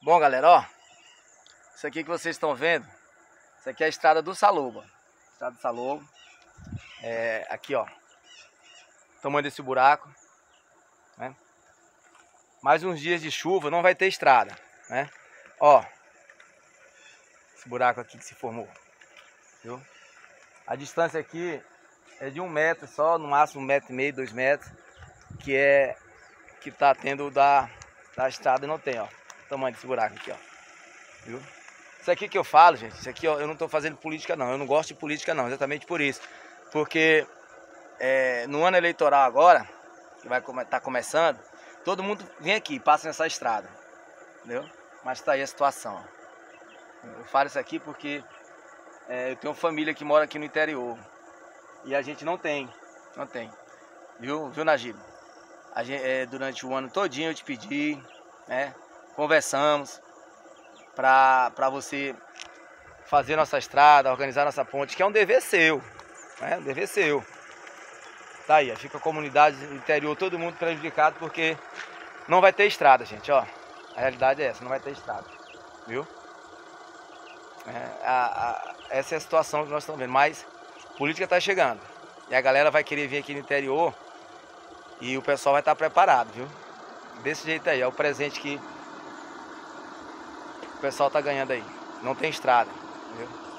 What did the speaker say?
Bom, galera, ó, isso aqui que vocês estão vendo, isso aqui é a estrada do Saloba. Estrada do Saloba. Aqui, ó, o tamanho desse buraco, né? Mais uns dias de chuva não vai ter estrada, né? Ó, esse buraco aqui que se formou, viu? A distância aqui é de 1 metro só, no máximo 1,5 metro, 2 metros, que tá tendo da estrada e não tem, ó, o tamanho desse buraco aqui, ó, viu? Isso aqui que eu falo, gente, isso aqui, ó, eu não tô fazendo política não, eu não gosto de política não, exatamente por isso, porque no ano eleitoral agora, que vai estar começando, todo mundo vem aqui, passa nessa estrada, entendeu? Mas tá aí a situação, ó. Eu falo isso aqui porque eu tenho família que mora aqui no interior e a gente não tem, viu Najib? Durante o ano todinho eu te pedi, né? Conversamos para você fazer nossa estrada, organizar nossa ponte, que é um dever seu, né? Um dever seu. Tá aí, ó, fica a comunidade do interior, todo mundo prejudicado porque não vai ter estrada, gente, ó. A realidade é essa, não vai ter estrada, viu? Essa é a situação que nós estamos vendo, mas a política está chegando e a galera vai querer vir aqui no interior e o pessoal vai estar preparado, viu? Desse jeito aí, é o presente que o pessoal está ganhando aí. Não tem estrada, viu?